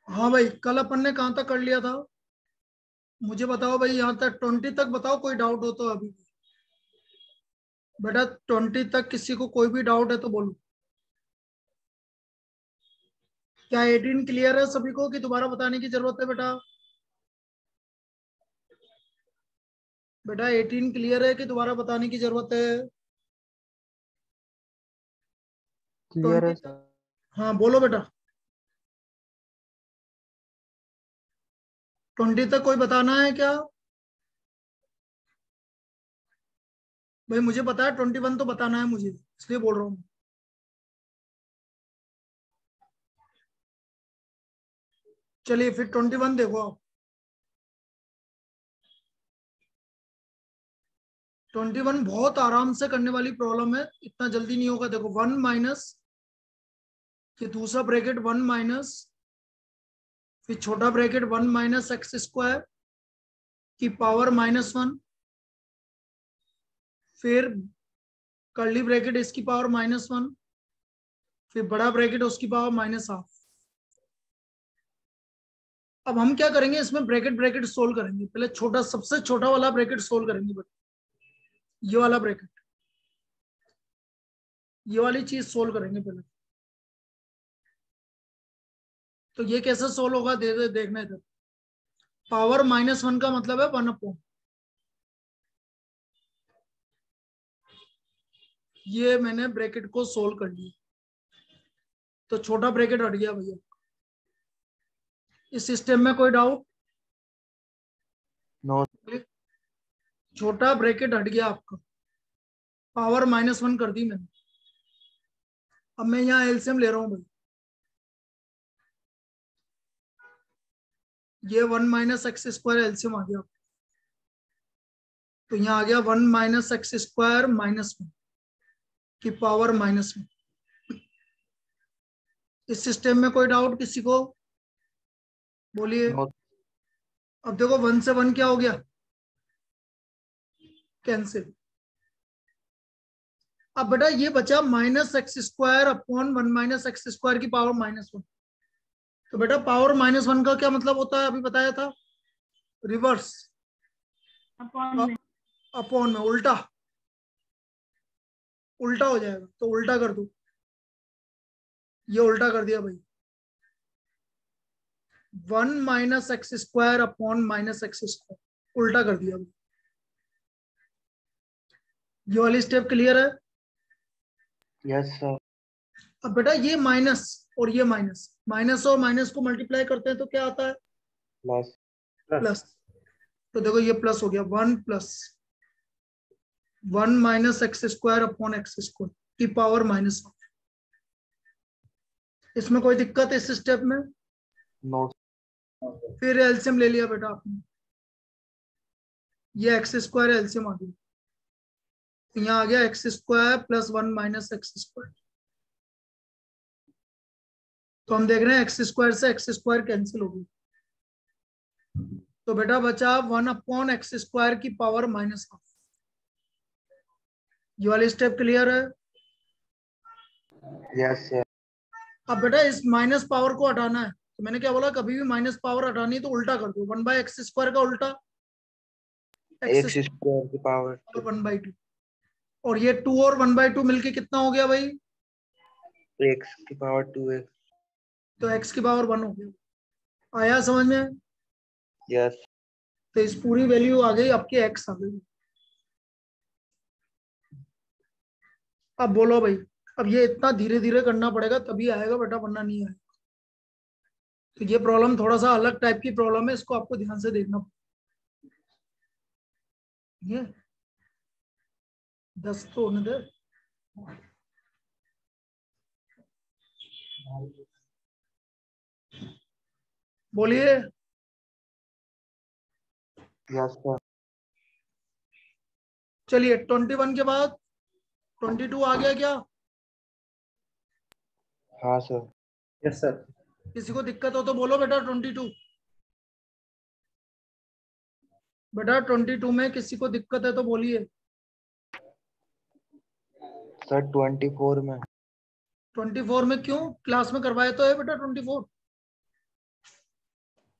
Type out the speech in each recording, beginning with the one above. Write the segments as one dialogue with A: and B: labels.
A: हाँ भाई, कल अपन ने कहाँ तक कर लिया था? मुझे बताओ भाई, यहाँ तक 20 तक बताओ, कोई डाउट हो तो अभी। बेटा 20 तक किसी को कोई भी डाउट है तो बोलो। क्या 18 क्लियर है सभी को कि दोबारा बताने की जरूरत है बेटा? बेटा 18 क्लियर है कि दोबारा बताने की जरूरत है?
B: क्लियर
A: 20
B: है
A: तक?
B: सर।
A: हाँ बोलो बेटा। 20 तक कोई बताना है क्या? भाई मुझे पता है 21 तो बताना है मुझे, इसलिए बोल रहा हूँ। चलिए फिर 21 देखो आप। 21 बहुत आराम से करने वाली प्रॉब्लम है, इतना जल्दी नहीं होगा। देखो 1 माइनस, ये दूसरा ब्रैकेट 1 माइनस, फिर छोटा ब्रैकेट 1 माइनस एक्स स्क्वायर की पावर -1, फिर कर्ली ब्रैकेट इसकी पावर -1, फिर बड़ा ब्रैकेट उसकी पावर -1/2। अब हम क्या करेंगे, इसमें ब्रैकेट ब्रैकेट सोल्व करेंगे। पहले छोटा, सबसे छोटा वाला ब्रैकेट सोल्व करेंगे बट ये वाला ब्रैकेट, ये वाली चीज सोल्व करेंगे पहले। तो ये कैसे सोल्व होगा, दे देखना इधर। पावर -1 का मतलब है 1/, ये मैंने ब्रैकेट को सोल्व कर लिया, तो छोटा ब्रैकेट हट गया भैया। इस सिस्टम में कोई डाउट?
B: नो।
A: छोटा ब्रैकेट हट गया आपका, पावर -1 कर दी मैंने। अब मैं यहाँ एलसीएम ले रहा हूँ भाई, ये 1 माइनस एक्स स्क्वायर एलसीएम आ गया। तो यहाँ आ गया 1 माइनस एक्स स्क्वायर -1 की पावर -1। इस सिस्टम में कोई डाउट किसी को? बोलिए।
B: नो।
A: अब देखो 1 से 1 क्या हो गया, कैंसिल। अब बेटा ये बचा -x² upon 1 minus x square की पावर -1। तो बेटा पावर -1 का क्या मतलब होता है, अभी बताया था, रिवर्स, अपॉन में उल्टा, उल्टा हो जाएगा। तो उल्टा कर दो, ये उल्टा कर दिया भाई। 1 माइनस x² अपॉन -x², उल्टा कर दिया भाई। ये वाली स्टेप क्लियर है?
B: Yes sir.
A: अब बेटा ये माइनस और ये माइनस, माइनस और माइनस को मल्टीप्लाई करते हैं तो क्या आता है,
B: प्लस।
A: प्लस। तो देखो ये प्लस हो गया, 1 plus 1 minus x² upon x² की पावर -1। इसमें कोई दिक्कत है इस स्टेप में?
B: नो।
A: फिर एलसीएम ले लिया बेटा आपने, ये x² एलसीएम आ गया। तो यहाँ आ गया x² प्लस 1 माइनस x²। तो हम देख रहे हैं x² से x² कैंसिल हो गई। तो बेटा बचा 1 अपॉन x² की पावर -1/2। ये वाली स्टेप क्लियर है?
B: Yes sir.
A: अब बेटा इस माइनस पावर को हटाना है, तो मैंने क्या बोला, कभी भी माइनस पावर हटानी है तो उल्टा कर दो, 1/x² का उल्टा
B: एक्स
A: x²
B: स्क्वायर की पावर
A: और
B: 2।
A: 1/2। और ये 2 और 1/2 मिलके कितना हो गया भाई?
B: एक्स की पावर 2x।
A: तो x की पावर 1 हो गया। आया समझ में?
B: यस।
A: तो इस पूरी वैल्यू आ गई आपकी, x आ गई। अब बोलो भाई, अब ये इतना धीरे धीरे करना पड़ेगा तभी आएगा बेटा, वरना नहीं आएगा। तो ये प्रॉब्लम थोड़ा सा अलग टाइप की प्रॉब्लम है, इसको आपको ध्यान से देखना। ये 10 तो होने दे। बोलिए।
B: Yes sir.
A: चलिए 21 के बाद 22 आ गया क्या?
B: हाँ सर।
C: Yes sir.
A: किसी को दिक्कत हो तो बोलो बेटा 22। बेटा 22 में किसी को दिक्कत है तो बोलिए।
B: सर 24 में।
A: 24 में क्यों, क्लास में करवाए तो है बेटा 24।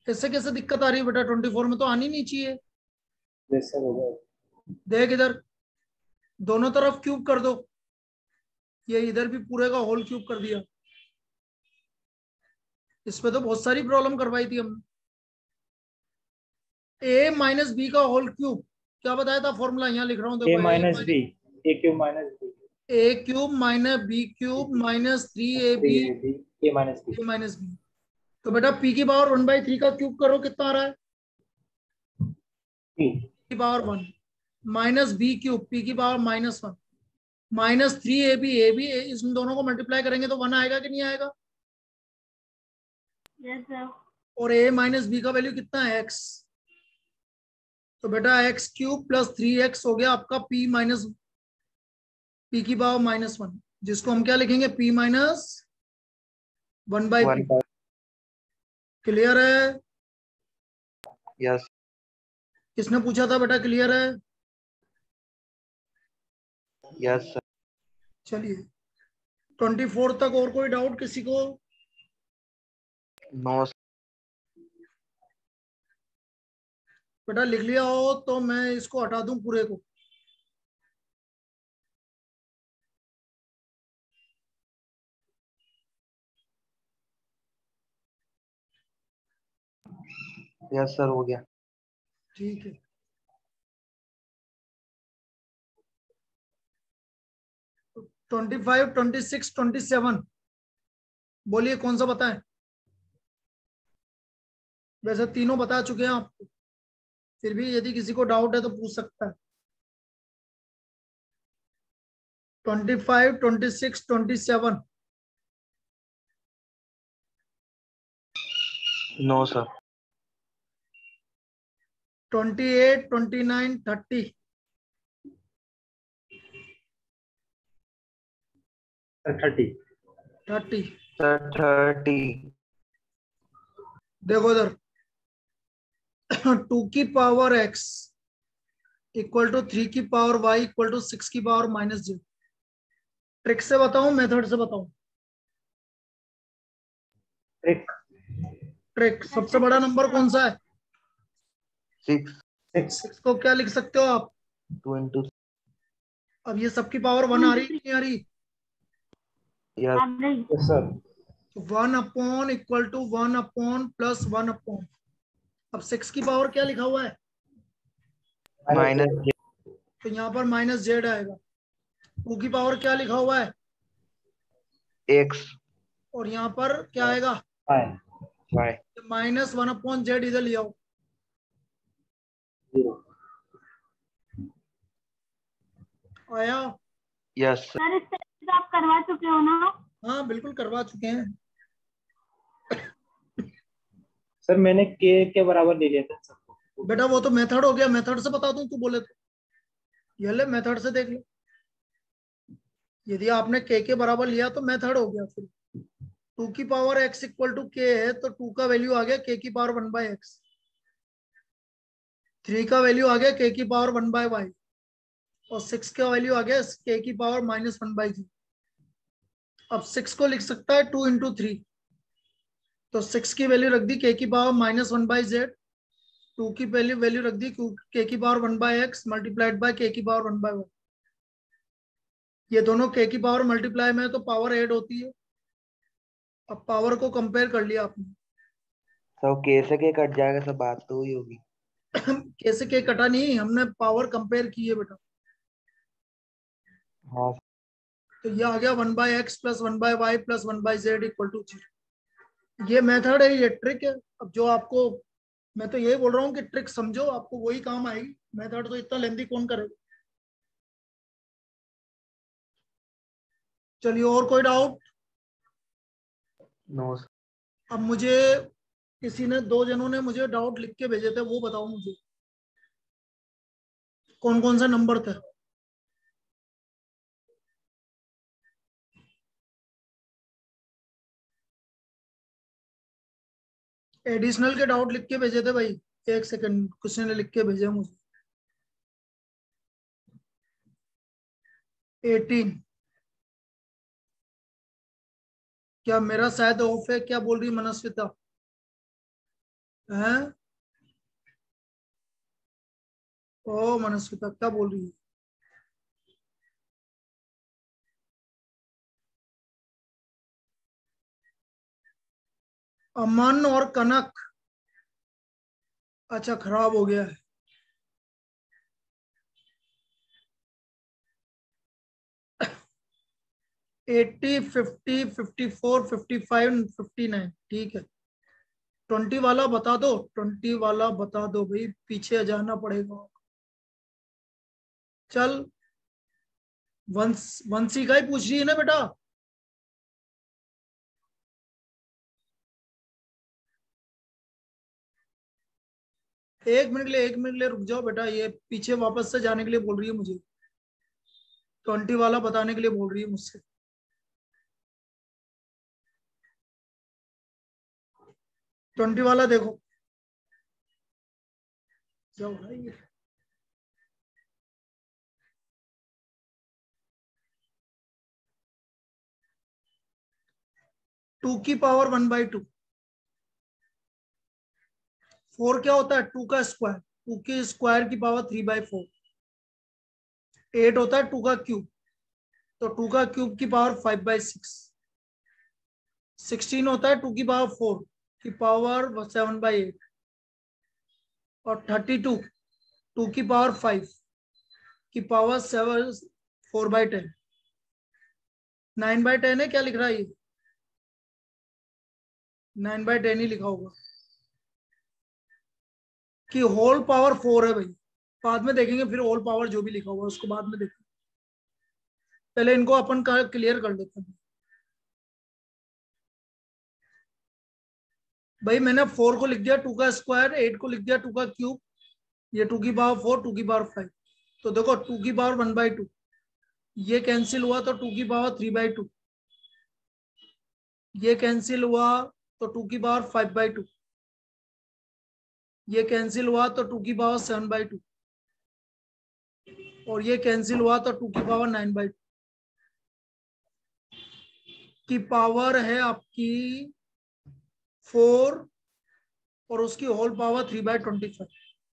A: कैसे कैसे दिक्कत आ रही है बेटा? 24 में तो आनी नहीं चाहिए।
C: यस सर हो गया।
A: देख इधर, दोनों तरफ क्यूब कर दो। ये इधर भी पूरे का होल क्यूब कर दिया। इसमें तो बहुत सारी प्रॉब्लम करवाई थी हमने। ए माइनस बी का होल क्यूब क्या बताया था फॉर्मूला? यहाँ लिख रहा हूँ
C: ए
A: देखो,
C: minus b, a cube minus b,
A: a cube minus B cube minus 3ab
C: a minus b.
A: A minus b. तो बेटा पी की पावर 1/3 का क्यूब करो, कितना आ रहा है?
C: पी
A: की power 1 minus B cube P की power -1 minus 3ab A B, इन दोनों को मल्टीप्लाई करेंगे तो 1 आएगा कि नहीं आएगा?
D: Yes sir.
A: और a माइनस बी का वैल्यू कितना है? x। तो बेटा एक्स क्यूब प्लस 3x हो गया आपका p माइनस पी की पावर -1, जिसको हम क्या लिखेंगे? p minus 1/p। क्लियर है?
B: यस
A: किसने पूछा था बेटा क्लियर है?
B: Yes sir.
A: चलिए 24 तक और कोई डाउट किसी को?
B: नो
A: बेटा लिख लिया हो तो मैं इसको हटा दूं पूरे को।
B: यस सर हो गया।
A: ठीक है। तो 25, 26, 27 बोलिए कौन सा बताएं? वैसे तीनों बता चुके हैं आपको, फिर भी यदि किसी को डाउट है तो पूछ सकता है। 25, 26, 27।
B: No sir.
A: 28, 29, 30।
C: सर 30।
A: 30
B: सर 30।
A: देखो इधर 2 की पावर x इक्वल टू 3 की पावर y इक्वल टू 6 की पावर -j। ट्रिक से बताऊं मेथड से बताऊं?
C: ट्रिक।
A: ट्रिक। सबसे बड़ा नंबर कौन सा है?
B: 6
A: 6 को क्या लिख सकते हो आप?
B: 2 into
A: अब ये सबकी पावर 1 आ रही है नहीं आ रही?
B: यस
D: आप नहीं।
C: Yes sir.
A: 1 upon equal to 1 upon plus 1 upon. अब 6 की पावर क्या लिखा हुआ है?
B: माइनस
A: तो यहाँ पर -z आएगा। 2 की पावर क्या लिखा हुआ है?
B: x
A: और यहाँ पर क्या आएगा?
C: फाइन
B: y
A: -1 अपॉन z इधर ले आओ।
C: 0।
A: आया?
B: Yes sir.
D: सर इस तरीके से आप करवा चुके हो ना?
A: हाँ बिल्कुल करवा चुके हैं।
C: सर मैंने के बराबर ले लिया था सबको।
A: बेटा वो तो मेथड हो गया, मेथड से बता दूं तू बोले तो? ये ले मेथड से देख ले। यदि आपने के बराबर लिया तो मेथड हो गया। फिर 2 की पावर x इक्वल टू के है तो 2 का वैल्यू आ गया k की पावर 1/x। 3 का वैल्यू आ गया k की पावर 1/y और 6 का वैल्यू आ गया k की पावर -1/g। अब 6 को लिख सकता है 2 इंटू 3। तो 6 की वैल्यू रख दी k की पावर -1/z। 2 की वैल्यू रख दी k की power 1/x multiplied by k की पावर 1/y। ये दोनों k की पावर मल्टीप्लाई में है तो पावर ऐड होती है। अब पावर को कंपेयर कर लिया आपने।
B: सब कैसे के कट जाएगा, सब बात तो हुई होगी।
A: कैसे के कटा नहीं, हमने पावर कंपेयर की है बेटा।
B: हाँ
A: तो ये आ गया 1/x plus 1/y plus 1/z equal to 0। ये मेथड है, ये ट्रिक है। अब जो आपको, मैं तो यही बोल रहा हूँ कि ट्रिक समझो, आपको वही काम आएगी। मेथड तो इतना लेंथी कौन करेगा? चलिए और कोई डाउट?
B: नो
A: अब मुझे किसी ने, 2 जनों ने मुझे डाउट लिख के भेजे थे, वो बताओ मुझे कौन कौन सा नंबर थे? एडिशनल के डाउट लिख के भेजे थे भाई। एक सेकंड, किसी ने लिख के भेजे मुझे। 18। क्या मेरा शायद ऑफ है? क्या बोल रही मनस्विता? हैं? ओ मनस्विता क्या बोल रही है? अमन और कनक, अच्छा खराब हो गया है। 80, 50, 54, 55, 59, ठीक है। 20 वाला बता दो, 20 वाला बता दो भाई, पीछे जाना पड़ेगा। चल, वंशी का ही पूछ रही है ना बेटा? एक मिनट के लिए रुक जाओ बेटा, ये पीछे वापस से जाने के लिए बोल रही है मुझे। 20 वाला बताने के लिए बोल रही है मुझसे। 20 वाला देखो क्या हो रहा है ये। 2 की पावर 1/2। 4 क्या होता है? 2 का स्क्वायर, 2 के स्क्वायर की पावर 3/4। 8 होता है 2 का क्यूब, तो 2 का क्यूब की पावर 5/6। 16 होता है 2 की पावर 4 की पावर 7/8। और 32 2 की पावर 5 की पावर 7 4/10। 9/10 है, क्या लिख रहा है ये? 9/10 ही लिखा होगा कि होल पावर 4 है भाई। बाद में देखेंगे फिर होल पावर जो भी लिखा हुआ उसको बाद में देखेंगे, पहले इनको अपन क्लियर कर लेते हैं। भाई मैंने 4 को लिख दिया 2 का स्क्वायर, 8 को लिख दिया 2 का क्यूब, ये 2 की पावर 4, 2 की पावर 5। तो देखो 2 की पावर 1/2, ये कैंसिल हुआ तो 2 की पावर 3/2, ये कैंसिल हुआ तो 2 की पावर 5/2, ये कैंसिल हुआ तो 2 की पावर 7/2, और ये कैंसिल हुआ तो 2 की पावर 9/2 की पावर है आपकी 4, और उसकी होल पावर 3/25।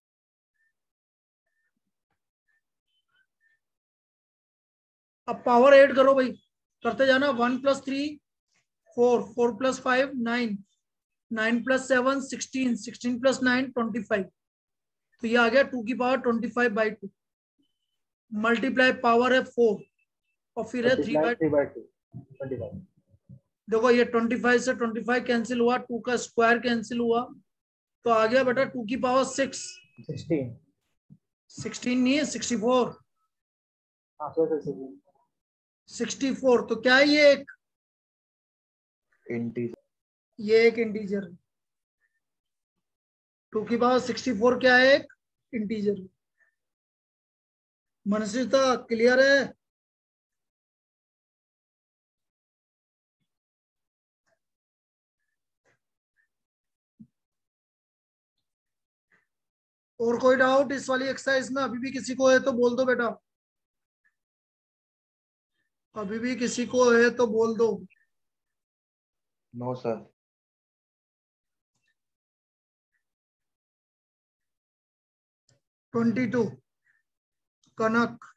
A: अब पावर ऐड करो भाई, करते जाना। 1 + 3 4, 4 + 5 9, 9 + 7 16, 16 + 9 25। तो ये आ गया 2 की पावर 25/2। मल्टीप्लाई पावर है 4, और फिर है 3
C: मल्टीप्लाई
A: बाई।
C: 3/2 25।
A: देखो ये 25 से 25 कैंसिल हुआ, 2 का स्क्वायर कैंसिल हुआ, तो आ गया बेटा 2 की पावर 6।
C: 16।
A: 16 नहीं है, 64।
C: हाँ सर
A: 64 तो क्या है ये? एक
B: इंटीजर।
A: ये एक इंटीजर है। 2 की पावर 64 क्या है? एक इंटीजर। मनसीता क्लियर है? और कोई डाउट इस वाली एक्सरसाइज में अभी भी किसी को है तो बोल दो बेटा, अभी भी किसी को है तो बोल दो।
B: No sir.
A: 22 कनक,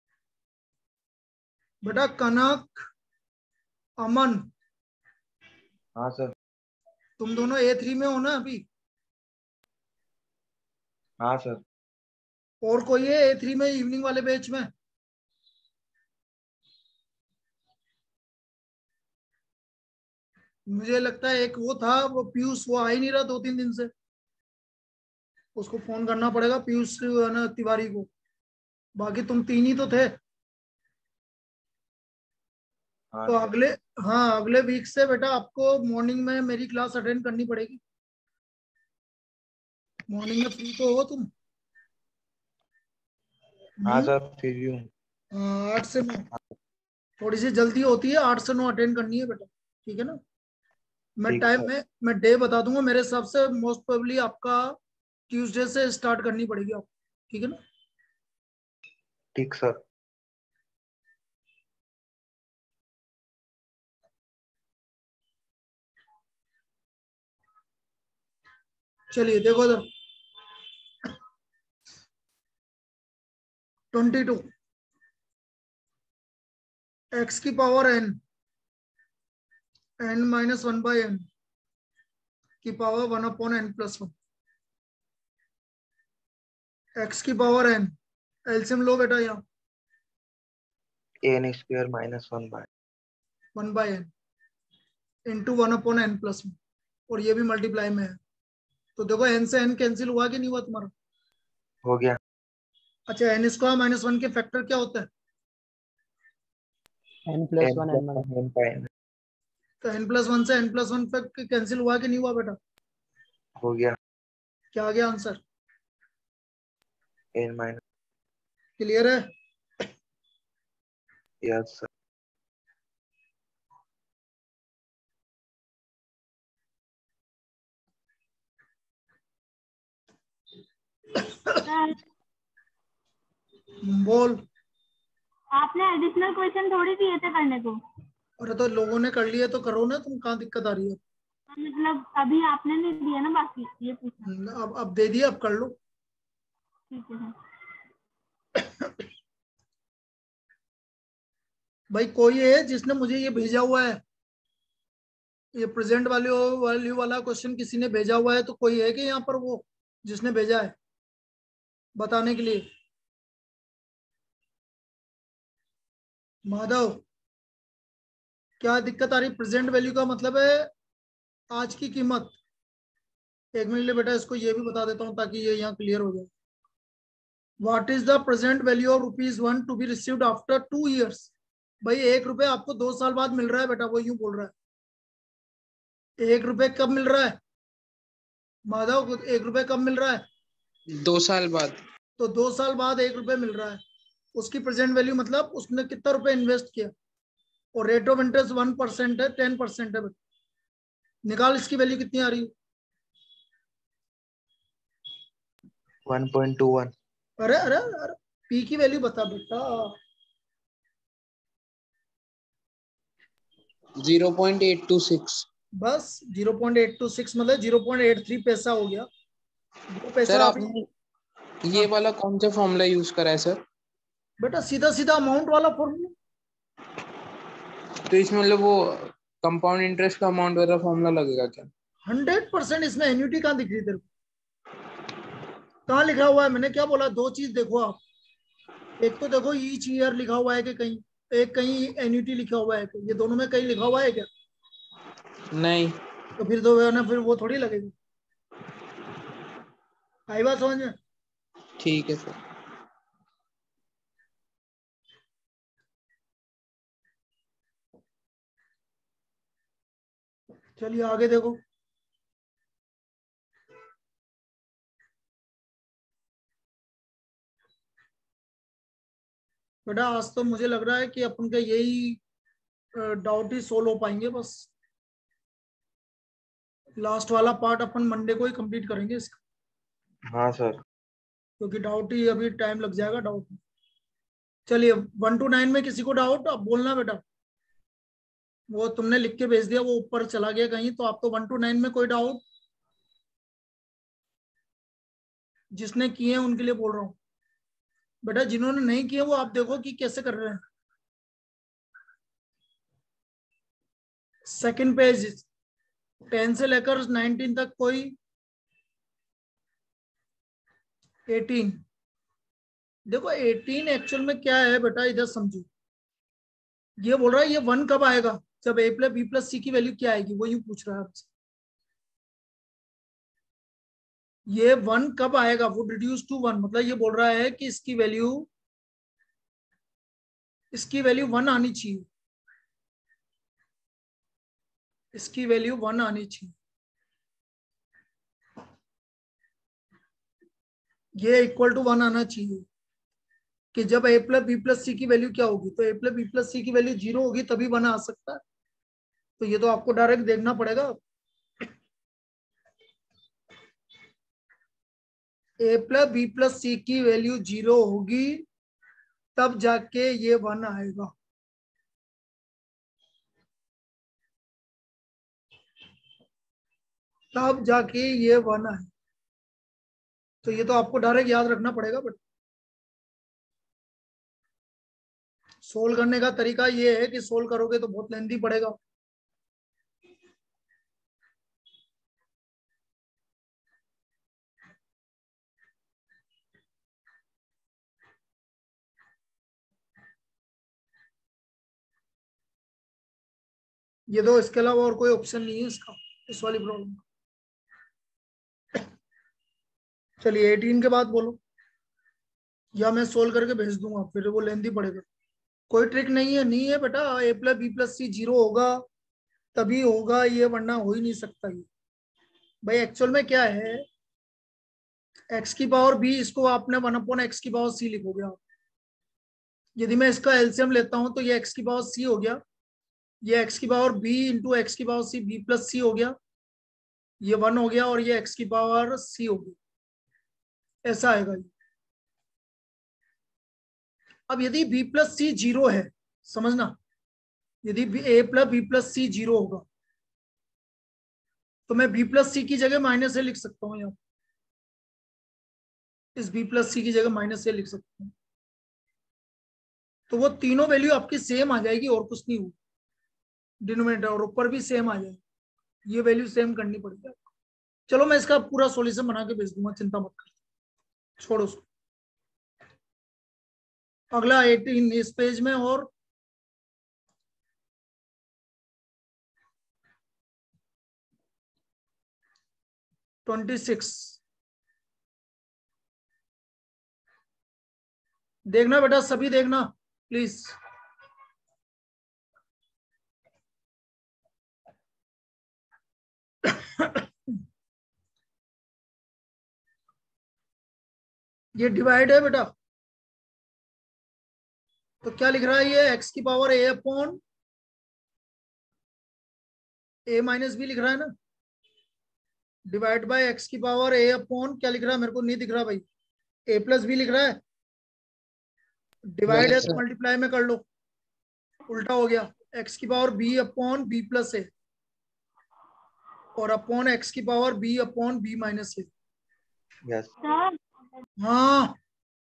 A: बेटा कनक, अमन,
B: हाँ सर।
A: तुम दोनों A3 में हो ना अभी?
B: हाँ सर।
A: और कोई है A3 में इवनिंग वाले बैच में? मुझे लगता है एक वो था, वो पीयूष, वो आ ही नहीं रहा 2-3 दिन से। उसको फोन करना पड़ेगा, पीयूष है ना, तिवारी को। बाकी तुम 3 ही तो थे।
B: हाँ
A: तो
B: सर।
A: अगले, हाँ अगले वीक से बेटा आपको मॉर्निंग में मेरी क्लास अटेंड करनी पड़ेगी। मॉर्निंग में फ्री तो हो तुम?
B: हाँ सर फ्री हूँ।
A: 8 से 9, थोड़ी सी जल्दी होती है, 8 से 9 अटेंड करनी है बेटा, ठीक है ना? मैं
B: ठीक
A: टाइम
B: सर।
A: में मैं डे बता दूंगा, मेरे हिसाब से मोस्ट प्रोबेबली आपका ट्यूसडे से स्टार्ट करनी पड़ेगी आपको, ठीक है ना?
B: ठीक सर।
A: चलिए देखो इधर 22 x की पावर n माइनस 1/n की पावर 1/n+1 x की पावर n एलसीएम लो बेटा यहाँ
B: n square minus
A: 1/n into 1/n+1 और ये भी मल्टीप्लाई में है। तो देखो n से n कैंसिल हुआ कि नहीं हुआ तुम्हारा?
B: हो गया।
A: अच्छा n स्क्वायर माइनस 1 के फैक्टर क्या होता है?
C: n+1 n
B: n n
A: तो n+1 से n+1 फैक्टर कैंसिल हुआ कि नहीं हुआ बेटा?
B: हो गया।
A: क्या आ गया आंसर?
B: n minus.
A: क्लियर है?
B: Yes sir.
D: सर
A: बोल।
D: आपने एडिशनल क्वेश्चन थोड़ी दिए थे करने को।
A: अरे तो लोगों ने कर लिया तो करो ना, तुम कहाँ दिक्कत आ रही है?
D: मतलब अभी आपने नहीं दिया ना, बाकी ये पूछा।
A: अब दे दिया, अब कर लो।
D: ठीक है सर।
A: भाई कोई है जिसने मुझे ये भेजा हुआ है, ये प्रेजेंट वैल्यू वाला क्वेश्चन किसी ने भेजा हुआ है? तो कोई है कि यहाँ पर वो जिसने भेजा है बताने के लिए? माधव, क्या दिक्कत आ रही? प्रेजेंट वैल्यू का मतलब है आज की कीमत। एक मिनट ले बेटा, इसको ये भी बता देता हूँ ताकि ये यहाँ क्लियर हो जाए। What is the present value of ₹1 to be received after 2 years? भाई 1 रुपये आपको 2 साल बाद मिल रहा है बेटा, वो यूं बोल रहा है। 1 रुपये कब मिल रहा है माधव? 1 रुपये कब मिल रहा है?
E: 2 साल बाद।
A: तो 2 साल बाद 1 रुपये मिल रहा है। उसकी प्रेजेंट वैल्यू मतलब उसने कितना रुपए इन्वेस्ट किया, और रेट ऑफ इंटरेस्ट 1% है, 10% है। निकाल इसकी वैल्यू कितनी आ रही है?
B: 1.21।
A: अरे अरे अरे, पी की वैल्यू बता बेटा।
E: 0.826।
A: बस 0.826 मतलब 0.83 पैसा हो गया। वो
E: सर
A: पैसा अभी।
E: आपने ये वाला कौन सा फॉर्मूला यूज करा है सर?
A: बेटा सीधा सीधा अमाउंट वाला फॉर्मूला।
E: तो इसमें मतलब वो कंपाउंड इंटरेस्ट का अमाउंट वाला फॉर्मूला लगेगा क्या?
A: 100%। इसमें एन्युटी कहाँ दिख रही तेरे को? कहाँ लिखा हुआ है? मैंने क्या बोला? दो चीज देखो आप, एक तो देखो ईच ईयर लिखा हुआ है कि कहीं, एक कहीं एन्युटी लिखा हुआ है कि, ये दोनों में कहीं लिखा हुआ है क्या?
E: नहीं।
A: तो फिर दो ना, फिर वो थोड़ी लगेगी। आई बात समझ में?
E: ठीक है सर।
A: चलिए आगे देखो। बेटा आज तो मुझे लग रहा है कि अपन का यही डाउट ही सोल्व हो पाएंगे बस। लास्ट वाला पार्ट अपन मंडे को ही कंप्लीट करेंगे इसका,
B: हाँ सर।
A: क्योंकि डाउट ही अभी टाइम लग जाएगा डाउट में। चलिए 1 to 9 में किसी को डाउट अब बोलना बेटा। वो तुमने लिख के भेज दिया, वो ऊपर चला गया कहीं। तो आपको 1 to 9 में कोई डाउट? जिसने किए हैं उनके लिए बोल रहा हूँ बेटा, जिन्होंने नहीं किए वो आप देखो कि कैसे कर रहे हैं। सेकंड पेज 10 से लेकर 19 तक कोई? 18 देखो 18 एक्चुअल में क्या है बेटा, इधर समझो। ये बोल रहा है ये 1 कब आएगा, जब a+b+c की वैल्यू क्या आएगी, वो यूं पूछ रहा है आपसे। ये 1 कब आएगा, वो रिड्यूस टू 1, मतलब ये बोल रहा है कि इसकी वैल्यू 1 आनी चाहिए, इसकी वैल्यू 1 आनी चाहिए। ये इक्वल टू 1 आना चाहिए कि जब a+b+c की वैल्यू क्या होगी, तो a+b+c की वैल्यू 0 होगी तभी 1 आ सकता है। तो ये तो आपको डायरेक्ट देखना पड़ेगा। a+b+c की वैल्यू 0 होगी तब जाके ये 1 आएगा। तब जाके ये 1 आएगा। तो ये तो आपको डायरेक्ट याद रखना पड़ेगा, बट सोल्व करने का तरीका ये है कि सोल्व करोगे तो बहुत लेंथी पड़ेगा। ये दो, इसके अलावा और कोई ऑप्शन नहीं है इसका, इस वाली प्रॉब्लम। चलिए 18 के बाद बोलो, या मैं सोल्व करके भेज दूंगा, फिर वो लेंथी पड़ेगा। कोई ट्रिक नहीं है, नहीं है बेटा। a plus b plus c 0 होगा तभी होगा ये, वरना हो ही नहीं सकता ये। भाई एक्चुअल में क्या है, x की पावर b, इसको आपने 1/x की पावर c लिखोगे आप। यदि मैं इसका एलसीएम लेता हूं तो ये x की पावर c हो गया, ये x की पावर b इंटू एक्स की power c, b plus c हो गया, ये 1 हो गया, और ये x की पावर c हो गई। ऐसा आएगा ये। अब यदि b प्लस सी 0 है, समझना, यदि a plus b plus c 0 होगा तो मैं b प्लस सी की जगह माइनस ए लिख सकता हूं। यहाँ इस b प्लस सी की जगह माइनस ए लिख सकता हूं, तो वो तीनों वैल्यू आपकी सेम आ जाएगी और कुछ नहीं होगा। डिनोमिनेटर और ऊपर भी सेम आ जाएगी, ये वैल्यू सेम करनी पड़ेगी आपको। चलो मैं इसका पूरा सॉल्यूशन बना के भेज दूंगा, चिंता मत कर, छोड़ो उसको। अगला 18 इस पेज में, और ट्वेंटी 26 देखना बेटा, सभी देखना प्लीज। ये डिवाइड है बेटा, तो क्या लिख रहा है ये, एक्स की power a upon a minus b लिख रहा है ना, डिवाइड बाय एक्स की पावर a अपॉन क्या लिख रहा है, मेरे को नहीं दिख रहा भाई, a प्लस बी लिख रहा है। डिवाइड है तो मल्टीप्लाई में कर लो, उल्टा हो गया, एक्स की power b upon b plus a, और अपॉन एक्स की power b upon b minus a.
B: Yes
D: sir
A: हाँ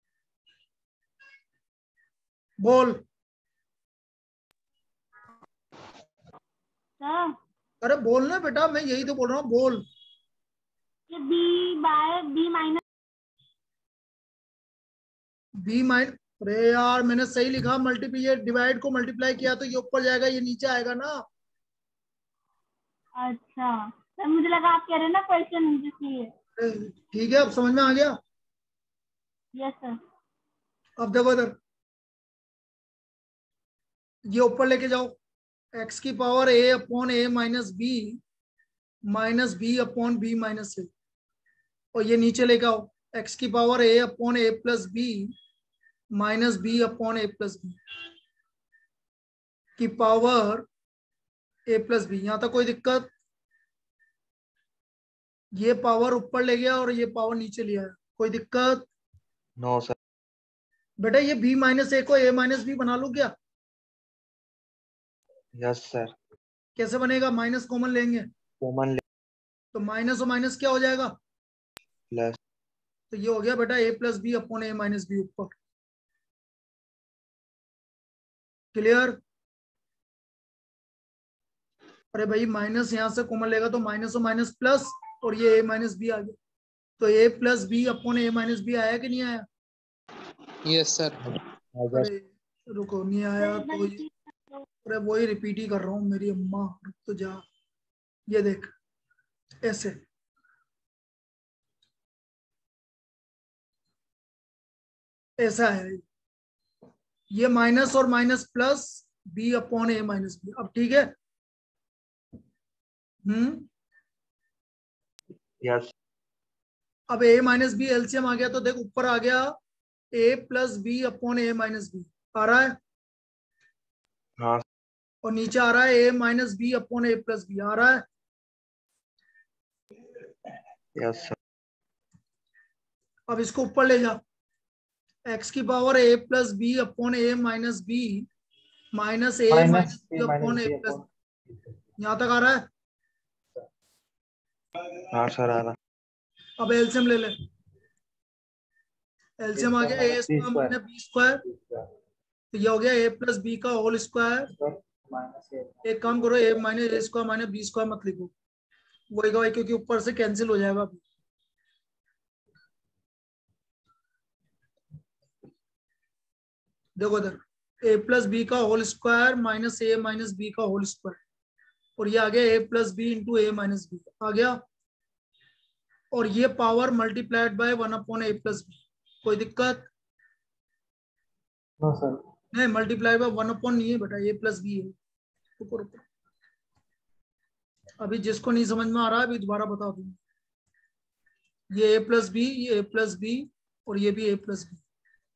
A: बोल।
D: सर
A: अरे बोलना बेटा, मैं यही तो बोल रहा हूँ, बोल।
D: ये b by b minus,
A: b माइन, अरे यार मैंने सही लिखा, मल्टीप्लाई, ये डिवाइड को मल्टीप्लाई किया तो ये ऊपर जाएगा, ये नीचे आएगा ना।
D: अच्छा सर मुझे लगा आप कह रहे हैं ना क्वेश्चन इसलिए।
A: ठीक है, अब समझ में आ गया।
D: Yes sir.
A: अब देखो इधर, ये ऊपर लेके जाओ, एक्स की power a upon a minus b upon b minus a, और ये नीचे लेके आओ, एक्स की power a upon a plus b minus b upon a plus b की पावर a प्लस बी। यहां तक कोई दिक्कत? ये पावर ऊपर ले गया और ये पावर नीचे लिया है, कोई दिक्कत?
B: No sir.
A: बेटा ये b माइनस ए को a माइनस बी बना लूं क्या?
B: Yes sir.
A: कैसे बनेगा? माइनस कॉमन लेंगे
B: कॉमन ले
A: तो माइनस और माइनस क्या हो जाएगा,
B: प्लस।
A: तो ये हो गया बेटा a plus b upon a minus b ऊपर। क्लियर? अरे भाई माइनस यहां से कॉमन लेगा तो माइनस और माइनस प्लस, और ये a माइनस बी आ गया, तो a plus b upon a minus b आया कि नहीं आया?
E: Yes sir.
A: अरे रुको, नहीं आया तो अरे वही रिपीट ही कर रहा हूँ, मेरी अम्मा रुक तो जा। ये देख ऐसे, ऐसा है ये, माइनस और minus plus b upon a minus b. अब ठीक है?
B: यस
A: अब a माइनस बी एलसीएम आ गया, तो देख ऊपर आ गया a plus b upon a minus b आ रहा है,
B: हाँ
A: और नीचे आ रहा है a minus b upon a plus b आ रहा है।
B: Yes sir.
A: अब इसको ऊपर ले जा, x की power a plus b upon a minus B minus a minus b upon a plus, यहां तक आ रहा है?
B: हाँ सर आ रहा।
A: अब एलसीएम ले ले, एलसीएम आ गया a square minus b square, तो ये हो गया ए प्लस बी का होल स्क्वायर। एक काम करो, a minus a square minus b square मत लिखो, वही का वही, क्योंकि ऊपर से कैंसिल हो जाएगा। देखो इधर ए प्लस बी का whole square minus a minus b का होल स्क्वायर, और ये आ गया a plus b into a minus b आ गया, और ये power multiplied by 1/a plus b. कोई दिक्कत?
C: No sir.
A: नहीं, मल्टीप्लाई बाय 1 नहीं है बेटा, ए प्लस बी है। ऊपर ऊपर। अभी जिसको नहीं समझ में आ रहा है अभी दोबारा बता दूंगा। ये ए प्लस बी, ये ए प्लस बी, और ये भी ए प्लस बी।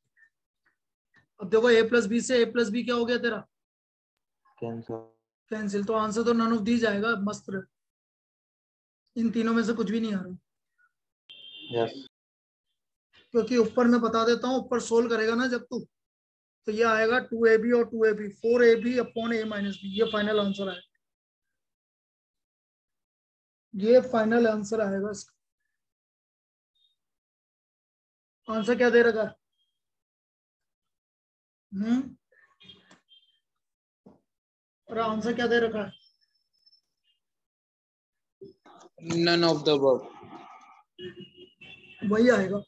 A: अब देखो ए प्लस बी से ए प्लस बी क्या हो गया तेरा? कैंसिल। तो आंसर तो नन ऑफ दी जाएगा। मस्त रहे, इन तीनों में से कुछ भी नहीं आ रहा।
B: यस।
A: क्योंकि ऊपर मैं बता देता हूँ, ऊपर सोल्व करेगा ना जब तू, तो ये आएगा 2ab और 2ab 4ab upon a minus b. ये फाइनल आंसर आएगा, ये फाइनल आंसर आएगा इसका। आंसर क्या दे रखा है? और आंसर क्या दे रखा है?
E: None of the above.
A: वही आएगा।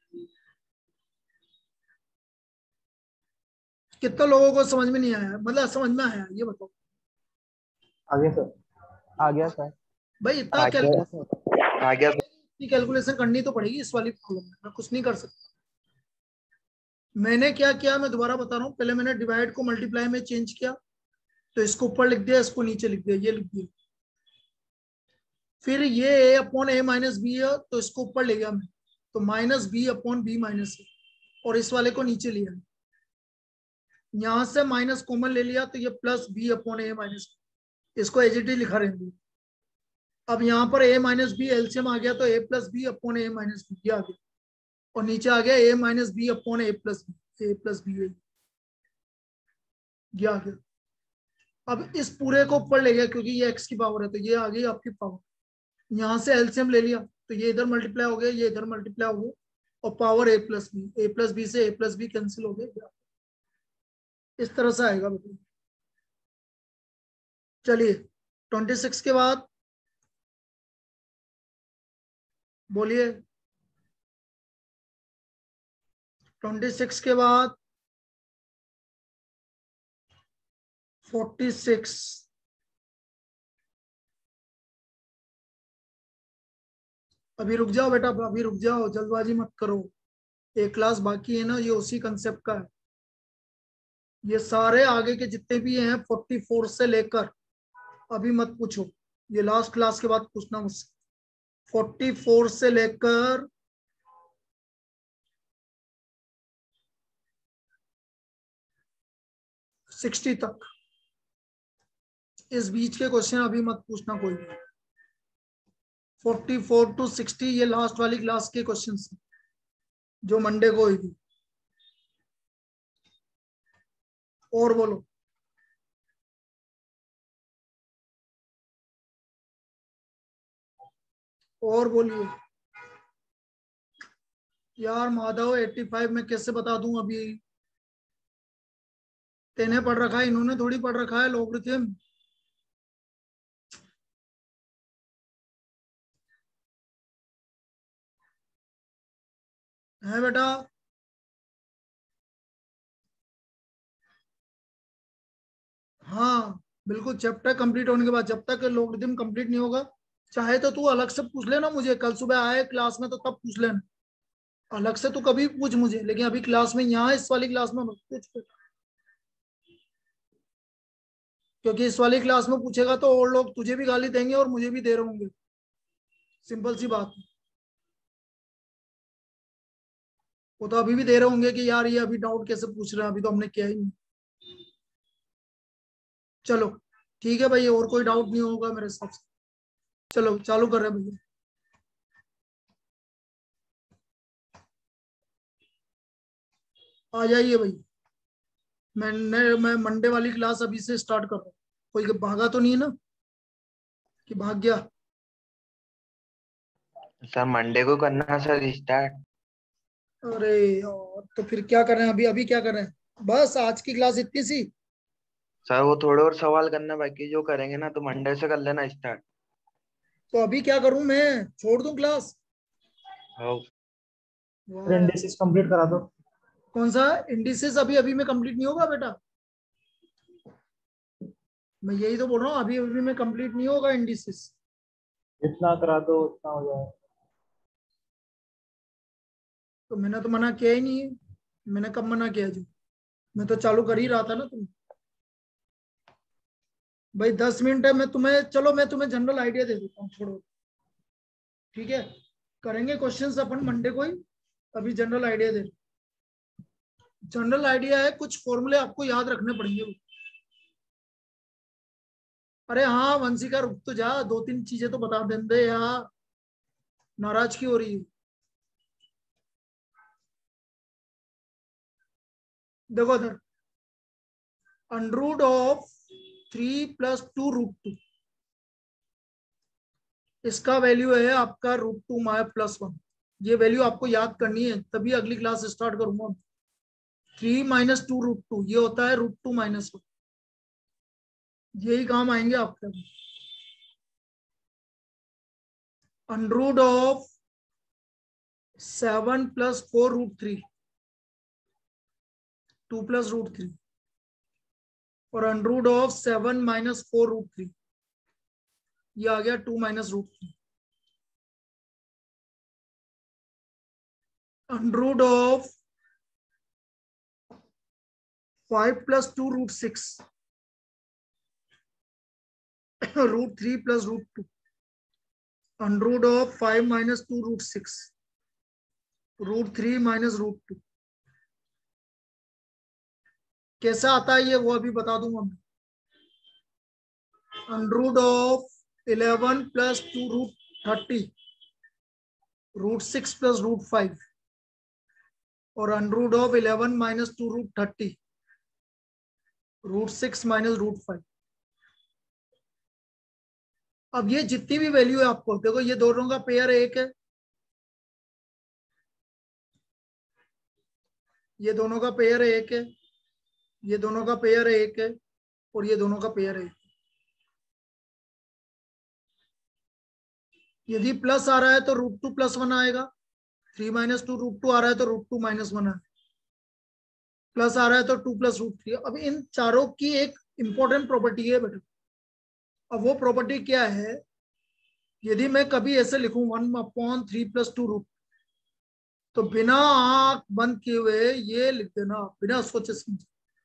A: कितना लोगों को समझ में नहीं आया, मतलब समझ में आया, ये बताओ।
C: आगे सर।
B: आ गया सर।
A: भाई इतना
B: आ गया।
A: कैलकुलेशन करनी तो पड़ेगी इस वाली प्रॉब्लम में, मैं कुछ नहीं कर सकता। मैंने क्या किया मैं दोबारा बता रहा हूँ। पहले मैंने डिवाइड को मल्टीप्लाई में चेंज किया, तो इसको ऊपर लिख दिया, इसको नीचे लिख दिया, ये लिख दिया। फिर ये a upon a minus b है, तो इसको ऊपर ले गया मैं, तो minus b upon b minus a, और इस वाले को नीचे लिया। यहां से माइनस कॉमन ले लिया, तो ये plus b upon a minus, इसको एजिटी लिखा रहेंगे। अब यहाँ पर ए माइनस बी एलसीएम आ गया, तो a plus b upon a minus b आ गया, और नीचे आ गया a minus b upon a plus b ये आ गया। अब इस पूरे को ऊपर ले गया, क्योंकि ये एक्स की पावर है, तो ये आ गई आपकी पावर। यहां से एलसीएम ले लिया, तो ये इधर मल्टीप्लाई हो गया, ये इधर मल्टीप्लाई हो गया, और पावर ए प्लस बी से ए प्लस बी कैंसिल हो गया। इस तरह से आएगा बेटा। चलिए 26 के बाद बोलिए। 26 के बाद 46। अभी रुक जाओ बेटा, अभी रुक जाओ, जल्दबाजी मत करो। एक क्लास बाकी है ना, ये उसी कंसेप्ट का है। ये सारे आगे के जितने भी हैं 44 से लेकर, अभी मत पूछो, ये लास्ट क्लास के बाद पूछना मुझसे। 44 से लेकर 60 तक, इस बीच के क्वेश्चन अभी मत पूछना कोई भी। 44 to 60 ये लास्ट वाली क्लास के क्वेश्चंस जो मंडे को हुई थी। और बोलो। और बोलिए यार। माधव 85 में कैसे बता दूं अभी? तेने पढ़ रखा है, इन्होंने थोड़ी पढ़ रखा है लॉगरिथम। है बेटा? हाँ बिल्कुल, चैप्टर कंप्लीट होने के बाद, जब तक लॉगरिथम कंप्लीट नहीं होगा, चाहे तो तू अलग से पूछ लेना मुझे, कल सुबह आए क्लास में तो तब पूछ लेना, अलग से तू कभी पूछ मुझे, लेकिन अभी क्लास में, यहाँ इस वाली क्लास में मत पूछ, क्योंकि इस वाली क्लास में पूछेगा तो और लोग तुझे भी गाली देंगे और मुझे भी दे रहे होंगे। सिंपल सी बात है। वो तो अभी भी दे रहे होंगे कि यार ये अभी डाउट कैसे पूछ रहे हैं, अभी तो हमने किया ही नहीं। चलो ठीक है भाई, और कोई डाउट नहीं होगा मेरे हिसाब से। चलो चालू कर रहे हैं भैया। आ जाइए भाई। मैं मंडे वाली क्लास अभी से स्टार्ट कर रहा हूँ। कोई भागा तो नहीं है ना कि भाग गया?
B: सर मंडे को करना है सर स्टार्ट।
A: अरे यार, तो फिर क्या कर रहे हैं अभी? अभी क्या कर रहे हैं? बस आज की क्लास इतनी सी?
B: सर वो थोड़े और सवाल करना बाकी, जो करेंगे ना तो मंडे से कर लेना स्टार्ट।
A: तो अभी क्या करूं मैं? छोड़ दूं क्लास?
B: हाँ।
A: वाह
C: सर
A: यार।
C: इंडेक्सेस कंप्लीट करा दो।
A: कौन सा इंडिसेस? अभी अभी में कंप्लीट नहीं होगा बेटा। मैं यही तो बोल रहा हूँ, अभी अभी में कंप्लीट नहीं होगा इंडिसेस।
C: जितना करा दो उतना हो जाएगा।
A: तो मैंने तो मना किया ही नहीं है। मैंने कब मना किया जी? मैं तो चालू कर ही रहा था ना तुम। भाई 10 मिनट है, मैं तुम्हें, चलो मैं तुम्हें जनरल आइडिया दे देता हूँ, छोड़ो। ठीक है, करेंगे क्वेश्चंस अपन मंडे को ही। अभी जनरल आइडिया दे। जनरल आइडिया है, कुछ फॉर्मूले आपको याद रखने पड़ेंगे। अरे हाँ वंशिका, रुक तो जा, 2-3 चीजें तो बता दे यार। नाराज क्यों हो रही है? देखो इधर, अंडर ऑफ 3 + 2√2, इसका वैल्यू है आपका √2 - +1। ये वैल्यू आपको याद करनी है, तभी अगली क्लास स्टार्ट करूंगा। 3 - 2√2 ये होता है √2 - 1। यही काम आएंगे आपके। अंडर ऑफ 7 + 4√3, 2 + √3, और अंडर ऑफ 7 - 4√3, ये आ गया 2 - √3। Under of 5 + 2√6, √3 + √2, under of 5 - 2√6, √3 - √2। कैसा आता है ये, वो अभी बता दूंगा मैं। अंडर ऑफ 11 + 2√30, √6 + √5, और अंडर ऑफ 11 - 2√30, √6 - √5। अब ये जितनी भी वैल्यू है आपको, देखो ये दोनों का पेयर एक है, ये दोनों का पेयर एक है, ये दोनों का पेयर एक है, और ये दोनों का पेयर एक। यदि प्लस आ रहा है तो √2 + 1 आएगा। 3 - 2√2 आ रहा है तो √2 - 1 आएगा। प्लस आ रहा है तो 2 + √3। अब इन चारों की एक इंपॉर्टेंट प्रॉपर्टी है बेटा। अब वो प्रॉपर्टी क्या है? यदि मैं कभी ऐसे लिखूं 1/3 + 2√, तो बिना आंख बंद किए हुए ये लिख देना, बिना सोचे समझे,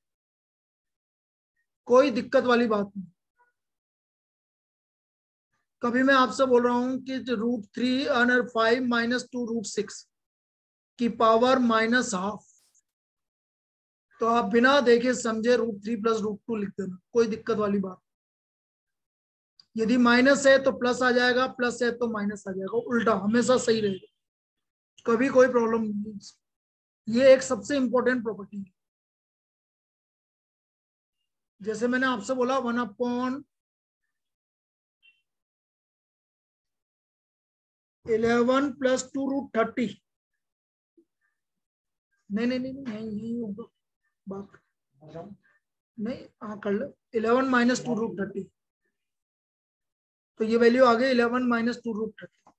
A: कोई दिक्कत वाली बात नहीं। कभी मैं आपसे बोल रहा हूं कि √3 और 5 - 2√6 की पावर -½ तो आप बिना देखे समझे √3 + √2 लिख देना, कोई दिक्कत वाली बात। यदि माइनस है तो प्लस आ जाएगा, प्लस है तो माइनस आ जाएगा, उल्टा हमेशा सही रहेगा, कभी कोई प्रॉब्लम नहीं है। ये एक सबसे इंपॉर्टेंट प्रॉपर्टी है। जैसे मैंने आपसे बोला 1/11 + 2√30। नहीं नहीं नहीं नहीं, यही होगा बात। नहीं, हाँ कर लो। 11 - 2√30, तो ये वैल्यू आ गई 11 - 2√30।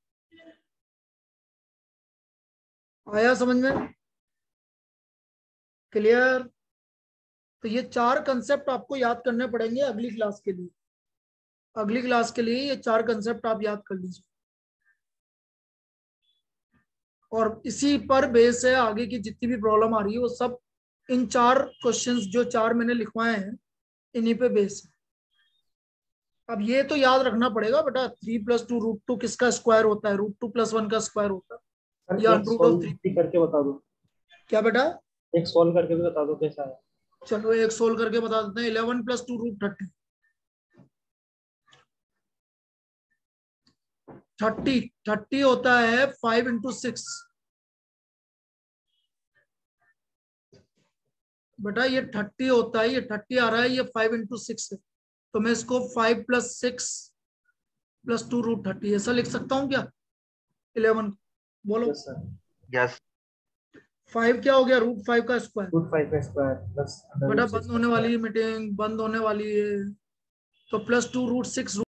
A: आया समझ में? क्लियर? तो ये 4 कंसेप्ट आपको याद करने पड़ेंगे अगली क्लास के लिए। अगली क्लास के लिए ये 4 कंसेप्ट आप याद कर लीजिए, और इसी पर बेस है आगे की जितनी भी प्रॉब्लम आ रही है वो सब इन 4 क्वेश्चंस जो 4 मैंने लिखवाए हैं इन्हीं पे बेस है। अब ये तो याद रखना पड़ेगा बेटा, 3 + 2√2 किसका स्क्वायर होता है? √2 + 1 का स्क्वायर होता है,
C: सर
A: या
C: एक
A: अंडर ऑफ
C: सॉल्व
A: 3।
C: भी करके बता दो।
A: क्या बेटा?
C: एक सॉल्व करके भी बता दो कैसा है।
A: चलो एक सोल्व करके बता देते हैं। 11 + 2√30, 30 होता है 5 × 6। बेटा ये 30 होता है, ये 30 आ रहा है, ये 5 × 6 है, तो मैं इसको 5 + 6 + 2√30 ऐसा लिख सकता हूँ क्या? 11, बोलो।
C: Yes sir.
B: यस।
A: 5 क्या हो गया, √5 का स्क्वायर।
C: √5 का स्क्वायर प्लस
A: बेटा बंद होने वाली है मीटिंग, बंद होने वाली है, तो +2 √6